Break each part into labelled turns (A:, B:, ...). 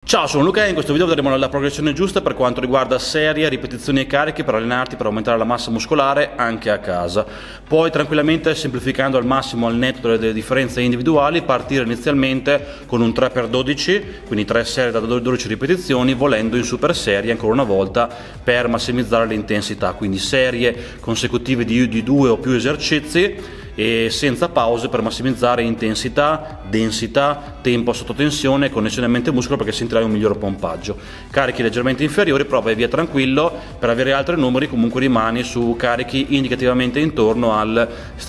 A: Ciao, sono Luca e in questo video vedremo la progressione giusta per quanto riguarda serie, ripetizioni e cariche per allenarti per aumentare la massa muscolare anche a casa. Puoi tranquillamente, semplificando al massimo al netto delle differenze individuali, partire inizialmente con un 3x12, quindi 3 serie da 12 ripetizioni, volendo in super serie ancora una volta per massimizzare l'intensità, quindi serie consecutive di 2 o più esercizi e senza pause per massimizzare intensità, densità, tempo sotto tensione, connessione mente-muscolo, perché sentirai un miglior pompaggio. Carichi leggermente inferiori, prova e via tranquillo. Per avere altri numeri comunque rimani su carichi indicativamente intorno al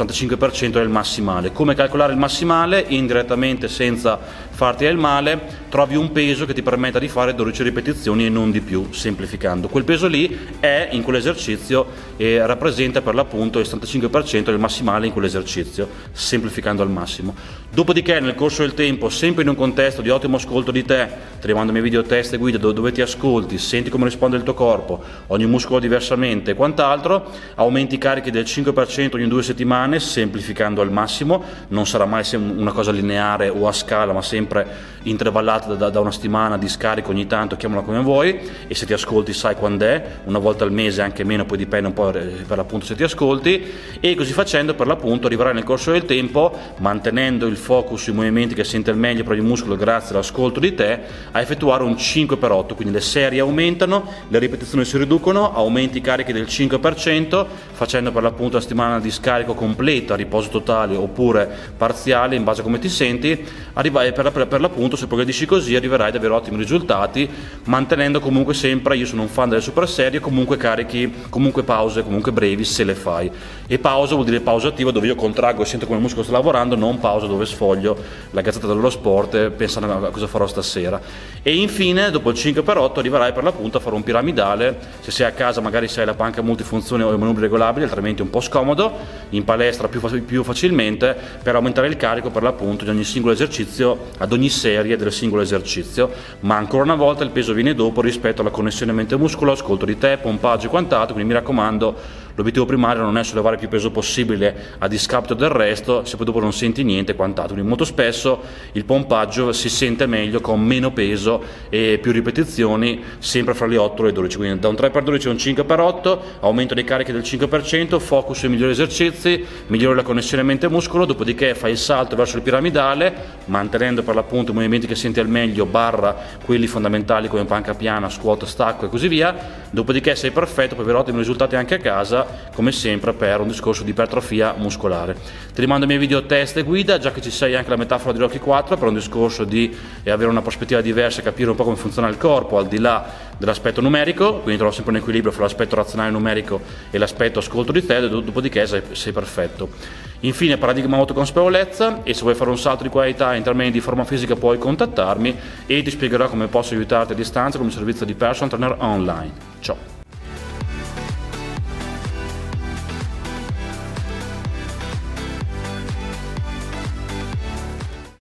A: 75% del massimale. Come calcolare il massimale? Indirettamente, senza farti del male, trovi un peso che ti permetta di fare 12 ripetizioni e non di più, semplificando. Quel peso lì è in quell'esercizio e rappresenta per l'appunto il 75% del massimale in quell'esercizio, semplificando al massimo. Dopodiché nel corso del tempo, sempre in un contesto di ottimo ascolto di te, ti rimando i miei video test e guide dove ti ascolti, senti come risponde il tuo corpo, ogni muscolo diversamente e quant'altro, aumenti i carichi del 5% ogni 2 settimane, semplificando al massimo. Non sarà mai una cosa lineare o a scala, ma sempre intervallata da una settimana di scarico ogni tanto, chiamala come vuoi, e se ti ascolti sai quando è, una volta al mese, anche meno, poi dipende un po' per l'appunto se ti ascolti, e così facendo per l'appunto arriverai nel corso del tempo, mantenendo il focus sui movimenti che sente al meglio per il muscolo grazie all'ascolto di te, a effettuare un 5x8, quindi le serie aumentano, le ripetizioni si riducono, aumenti i carichi del 5%, facendo per l'appunto una settimana di scarico completa, riposo totale oppure parziale in base a come ti senti. Arrivai per l'appunto, se progredisci così arriverai ad avere ottimi risultati, mantenendo comunque sempre, io sono un fan delle super serie, comunque carichi, comunque pause, comunque brevi se le fai. E pausa vuol dire pausa attiva, dove io contraggo e sento come il muscolo sta lavorando, non pausa dove sfoglio la Gazzetta dello Sport pensando a cosa farò stasera. E infine dopo il 5x8 arriverai per l'appunto a fare un piramidale. Se sei a casa magari sei la panca multifunzione o i manubri regolabili, altrimenti è un po' scomodo, in palestra più facilmente, per aumentare il carico per l'appunto di ogni singolo esercizio, ad ogni serie del singolo esercizio. Ma ancora una volta il peso viene dopo rispetto alla connessione mente-muscolo, ascolto di te, pompaggio e quant'altro, quindi mi raccomando, l'obiettivo primario non è sollevare più peso possibile a discapito del resto, se poi dopo non senti niente e quant'altro. Quindi molto spesso il pompaggio si sente meglio con meno peso e più ripetizioni, sempre fra le 8 e le 12, quindi da un 3x12 a un 5x8, aumento dei carichi del 5%, focus sui migliori esercizi, migliori la connessione mente-muscolo, dopodiché fai il salto verso il piramidale, mantenendo per l'appunto i movimenti che senti al meglio, barra quelli fondamentali come panca piana, squat, stacco e così via. Dopodiché sei perfetto, puoi avere ottimi risultati anche a casa, come sempre per un discorso di ipertrofia muscolare. Ti rimando i miei video test e guida, già che ci sei anche la metafora di Rocky 4, per un discorso di avere una prospettiva diversa e capire un po' come funziona il corpo al di là dell'aspetto numerico, quindi trovo sempre un equilibrio fra l'aspetto razionale numerico e l'aspetto ascolto di te, dopodiché sei perfetto. Infine paradigma autoconsapevolezza, e se vuoi fare un salto di qualità in termini di forma fisica puoi contattarmi e ti spiegherò come posso aiutarti a distanza con un servizio di personal trainer online. Ciao!